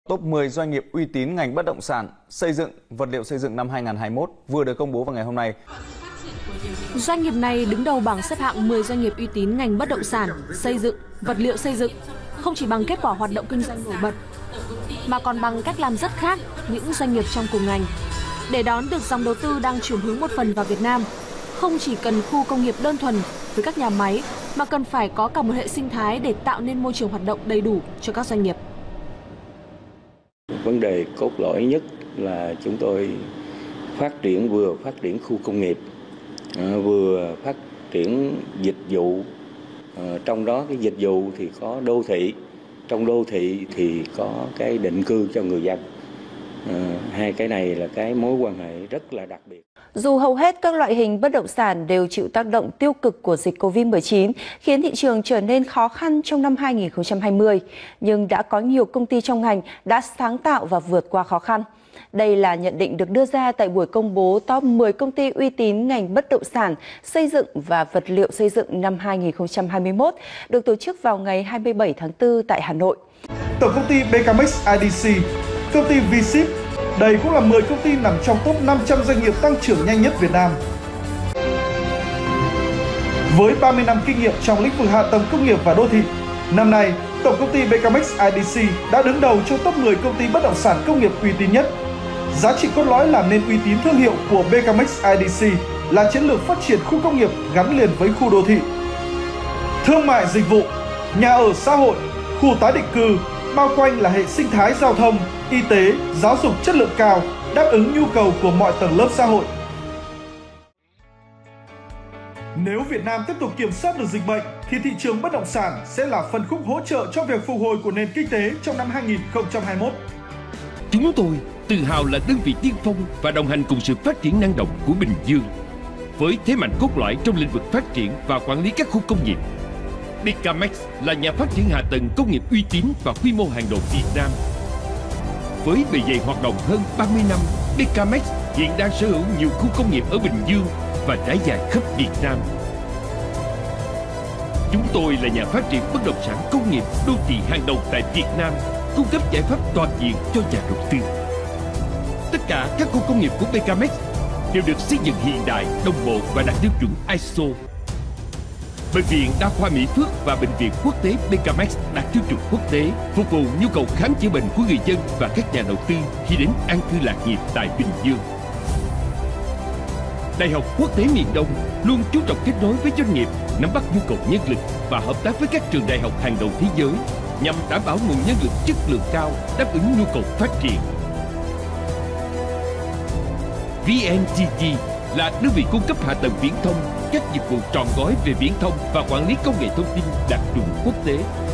Top 10 doanh nghiệp uy tín ngành bất động sản, xây dựng, vật liệu xây dựng năm 2021 vừa được công bố vào ngày hôm nay. Doanh nghiệp này đứng đầu bảng xếp hạng 10 doanh nghiệp uy tín ngành bất động sản, xây dựng, vật liệu xây dựng, không chỉ bằng kết quả hoạt động kinh doanh nổi bật, mà còn bằng cách làm rất khác những doanh nghiệp trong cùng ngành. Để đón được dòng đầu tư đang chuyển hướng một phần vào Việt Nam, không chỉ cần khu công nghiệp đơn thuần với các nhà máy, mà cần phải có cả một hệ sinh thái để tạo nên môi trường hoạt động đầy đủ cho các doanh nghiệp. Vấn đề cốt lõi nhất là chúng tôi vừa phát triển khu công nghiệp, vừa phát triển dịch vụ. Trong đó cái dịch vụ thì có đô thị, trong đô thị thì có cái định cư cho người dân. Hai cái này là cái mối quan hệ rất là đặc biệt. Dù hầu hết các loại hình bất động sản đều chịu tác động tiêu cực của dịch Covid-19, khiến thị trường trở nên khó khăn trong năm 2020, nhưng đã có nhiều công ty trong ngành đã sáng tạo và vượt qua khó khăn. Đây là nhận định được đưa ra tại buổi công bố top 10 công ty uy tín ngành bất động sản, xây dựng và vật liệu xây dựng năm 2021, được tổ chức vào ngày 27 tháng 4 tại Hà Nội. Tổng công ty BKMX IDC, công ty V-Ship, đây cũng là 10 công ty nằm trong top 500 doanh nghiệp tăng trưởng nhanh nhất Việt Nam. Với 30 năm kinh nghiệm trong lĩnh vực hạ tầng công nghiệp và đô thị, năm nay, Tổng công ty BKMX IDC đã đứng đầu trong top 10 công ty bất động sản công nghiệp uy tín nhất. Giá trị cốt lõi làm nên uy tín thương hiệu của BKMX IDC là chiến lược phát triển khu công nghiệp gắn liền với khu đô thị. Thương mại dịch vụ, nhà ở xã hội, khu tái định cư, bao quanh là hệ sinh thái giao thông, y tế, giáo dục chất lượng cao, đáp ứng nhu cầu của mọi tầng lớp xã hội. Nếu Việt Nam tiếp tục kiểm soát được dịch bệnh, thì thị trường bất động sản sẽ là phân khúc hỗ trợ cho việc phục hồi của nền kinh tế trong năm 2021. Chúng tôi tự hào là đơn vị tiên phong và đồng hành cùng sự phát triển năng động của Bình Dương. Với thế mạnh cốt lõi trong lĩnh vực phát triển và quản lý các khu công nghiệp, BKMX là nhà phát triển hạ tầng công nghiệp uy tín và quy mô hàng đầu Việt Nam. Với bề dày hoạt động hơn 30 năm, BKMX hiện đang sở hữu nhiều khu công nghiệp ở Bình Dương và trải dài khắp Việt Nam. Chúng tôi là nhà phát triển bất động sản công nghiệp đô thị hàng đầu tại Việt Nam, cung cấp giải pháp toàn diện cho nhà đầu tư. Tất cả các khu công nghiệp của BKMX đều được xây dựng hiện đại, đồng bộ và đạt tiêu chuẩn ISO. Bệnh viện Đa khoa Mỹ Phước và Bệnh viện Quốc tế BKMX đạt tiêu chuẩn quốc tế, phục vụ nhu cầu khám chữa bệnh của người dân và các nhà đầu tư khi đến an cư lạc nghiệp tại Bình Dương. Đại học Quốc tế miền Đông luôn chú trọng kết nối với doanh nghiệp, nắm bắt nhu cầu nhân lực và hợp tác với các trường đại học hàng đầu thế giới nhằm đảm bảo nguồn nhân lực chất lượng cao đáp ứng nhu cầu phát triển. VNTT là đơn vị cung cấp hạ tầng viễn thông, các dịch vụ trọn gói về viễn thông và quản lý công nghệ thông tin đạt chuẩn quốc tế.